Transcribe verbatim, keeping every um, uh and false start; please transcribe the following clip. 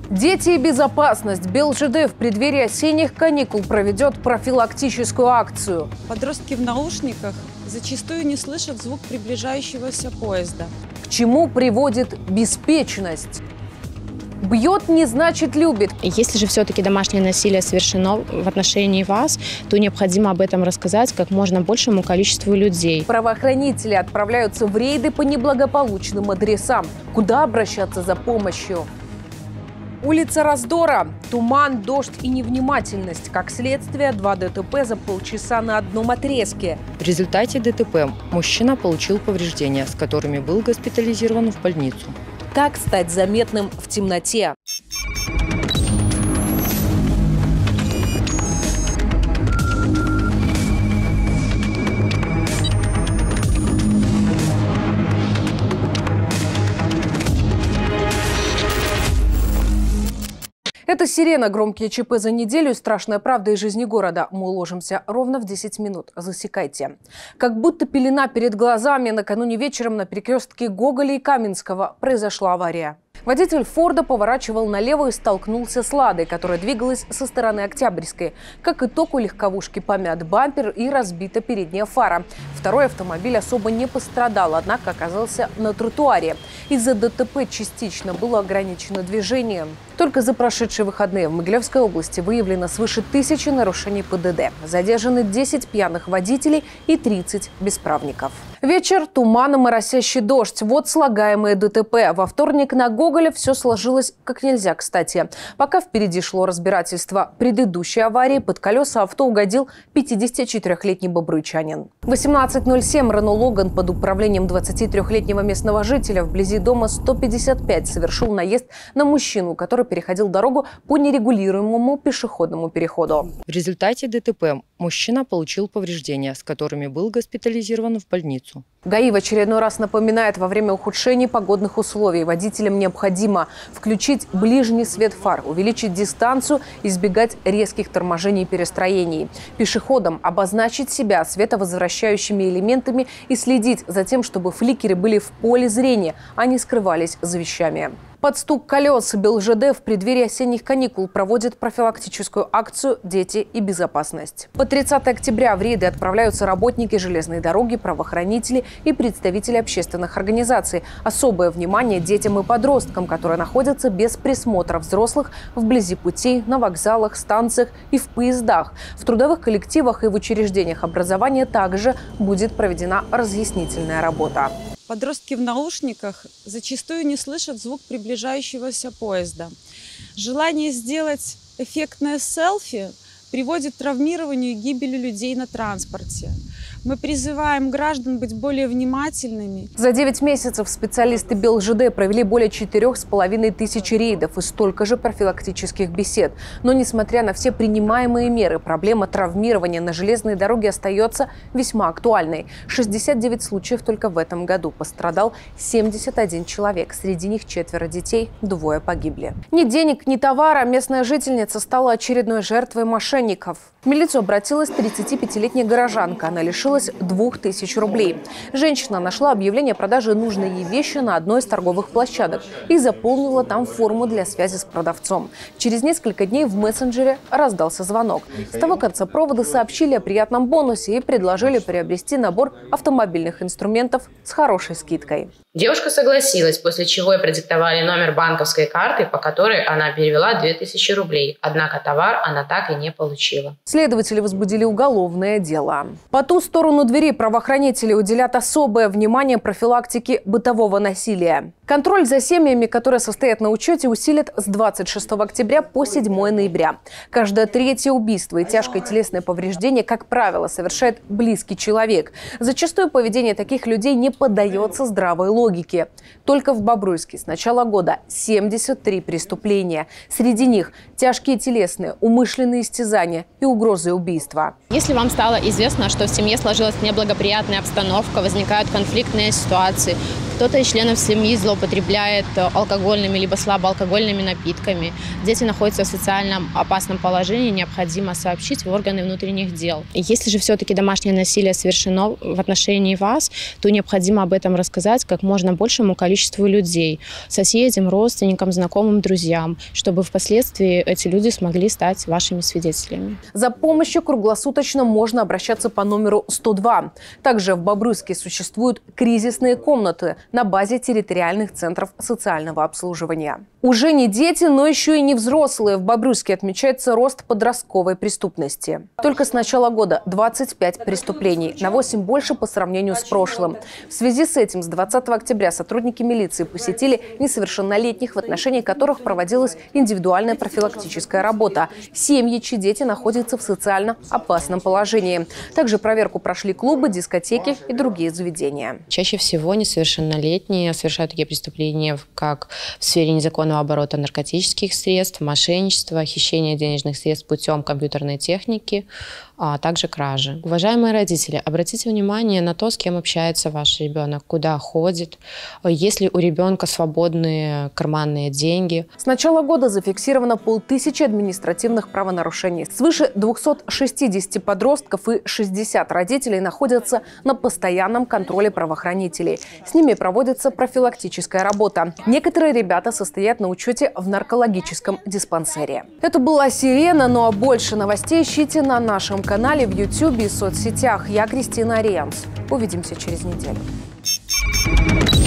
Дети и безопасность. БелЖД в преддверии осенних каникул проведет профилактическую акцию. Подростки в наушниках зачастую не слышат звук приближающегося поезда. К чему приводит беспечность? Бьет не значит любит. Если же все-таки домашнее насилие совершено в отношении вас, то необходимо об этом рассказать как можно большему количеству людей. Правоохранители отправляются в рейды по неблагополучным адресам. Куда обращаться за помощью? Улица раздора. Туман, дождь и невнимательность. Как следствие, два ДТП за полчаса на одном отрезке. В результате ДТП мужчина получил повреждения, с которыми был госпитализирован в больницу. Как стать заметным в темноте? Это «Сирена». Громкие ЧП за неделю. Страшная правда из жизни города. Мы уложимся ровно в десять минут. Засекайте. Как будто пелена перед глазами. Накануне вечером на перекрестке Гоголя и Каменского произошла авария. Водитель «Форда» поворачивал налево и столкнулся с «Ладой», которая двигалась со стороны Октябрьской. Как итог, у легковушки помят бампер и разбита передняя фара. Второй автомобиль особо не пострадал, однако оказался на тротуаре. Из-за ДТП частично было ограничено движение. Только за прошедшие выходные в Могилевской области выявлено свыше тысячи нарушений ПДД. Задержаны десять пьяных водителей и тридцать бесправников. Вечер, туман и моросящий дождь. Вот слагаемые ДТП. Во вторник на Гоголя все сложилось как нельзя кстати. Пока впереди шло разбирательство предыдущей аварии, под колеса авто угодил пятидесятичетырёхлетний бобруйчанин. В восемнадцать ноль семь Рено Логан под управлением двадцатитрёхлетнего местного жителя вблизи дома сто пятьдесят пять совершил наезд на мужчину, который переходил дорогу по нерегулируемому пешеходному переходу. В результате ДТП мужчина получил повреждения, с которыми был госпитализирован в больницу. ГАИ в очередной раз напоминает, во время ухудшения погодных условий водителям необходимо включить ближний свет фар, увеличить дистанцию, избегать резких торможений и перестроений. Пешеходам обозначить себя световозвращающими элементами и следить за тем, чтобы фликеры были в поле зрения, а не скрывались за вещами. Под стук колес БелЖД в преддверии осенних каникул проводит профилактическую акцию «Дети и безопасность». По тридцатое октября в рейды отправляются работники железной дороги, правоохранители и представители общественных организаций. Особое внимание детям и подросткам, которые находятся без присмотра взрослых вблизи путей, на вокзалах, станциях и в поездах. В трудовых коллективах и в учреждениях образования также будет проведена разъяснительная работа. Подростки в наушниках зачастую не слышат звук приближающегося поезда. Желание сделать эффектное селфи приводит к травмированию и гибели людей на транспорте. Мы призываем граждан быть более внимательными. За девять месяцев специалисты БелЖД провели более четырех с половиной тысяч рейдов и столько же профилактических бесед. Но, несмотря на все принимаемые меры, проблема травмирования на железной дороге остается весьма актуальной. шестьдесят девять случаев только в этом году. Пострадал семьдесят один человек. Среди них четверо детей, двое погибли. Ни денег, ни товара. Местная жительница стала очередной жертвой мошенников. В милицию обратилась тридцатипятилетняя горожанка. Она лишилась двух тысяч рублей. Женщина нашла объявление о продаже нужной ей вещи на одной из торговых площадок и заполнила там форму для связи с продавцом. Через несколько дней в мессенджере раздался звонок. С того конца провода сообщили о приятном бонусе и предложили приобрести набор автомобильных инструментов с хорошей скидкой. Девушка согласилась, после чего ей продиктовали номер банковской карты, по которой она перевела две тысячи рублей. Однако товар она так и не получила. Следователи возбудили уголовное дело. По ту сторону двери правоохранители уделят особое внимание профилактике бытового насилия. Контроль за семьями, которые состоят на учете, усилят с двадцать шестого октября по седьмое ноября. Каждое третье убийство и тяжкое телесное повреждение, как правило, совершает близкий человек. Зачастую поведение таких людей не поддается здравой логике. Только в Бобруйске с начала года семьдесят три преступления. Среди них тяжкие телесные, умышленные истязания и угрозы убийства. Если вам стало известно, что в семье сложилась неблагоприятная обстановка, возникают конфликтные ситуации, Кто-то из членов семьи злоупотребляет алкогольными либо слабоалкогольными напитками. Дети находятся в социально опасном положении, необходимо сообщить в органы внутренних дел. Если же все-таки домашнее насилие совершено в отношении вас, то необходимо об этом рассказать как можно большему количеству людей, соседям, родственникам, знакомым, друзьям, чтобы впоследствии эти люди смогли стать вашими свидетелями. За помощью круглосуточно можно обращаться по номеру сто два. Также в Бобруйске существуют кризисные комнаты на базе территориальных центров социального обслуживания. Уже не дети, но еще и не взрослые. В Бобруйске отмечается рост подростковой преступности. Только с начала года двадцать пять преступлений, на восемь больше по сравнению с прошлым. В связи с этим с двадцатого октября сотрудники милиции посетили несовершеннолетних, в отношении которых проводилась индивидуальная профилактическая работа. Семьи, чьи дети находятся в социально опасном положении. Также проверку прошли клубы, дискотеки и другие заведения. Чаще всего несовершеннолетние совершают такие преступления, как в сфере незаконного оборота наркотических средств, мошенничество, хищение денежных средств путем компьютерной техники, а также кражи. Уважаемые родители, обратите внимание на то, с кем общается ваш ребенок, куда ходит, есть ли у ребенка свободные карманные деньги. С начала года зафиксировано полтысячи административных правонарушений. Свыше двухсот шестидесяти подростков и шестидесяти родителей находятся на постоянном контроле правоохранителей. С ними проводится профилактическая работа. Некоторые ребята состоят на учете в наркологическом диспансере. Это была «Сирена», ну а больше новостей ищите на нашем канале в ютубе и соцсетях. Я Кристина Ариямс. Увидимся через неделю.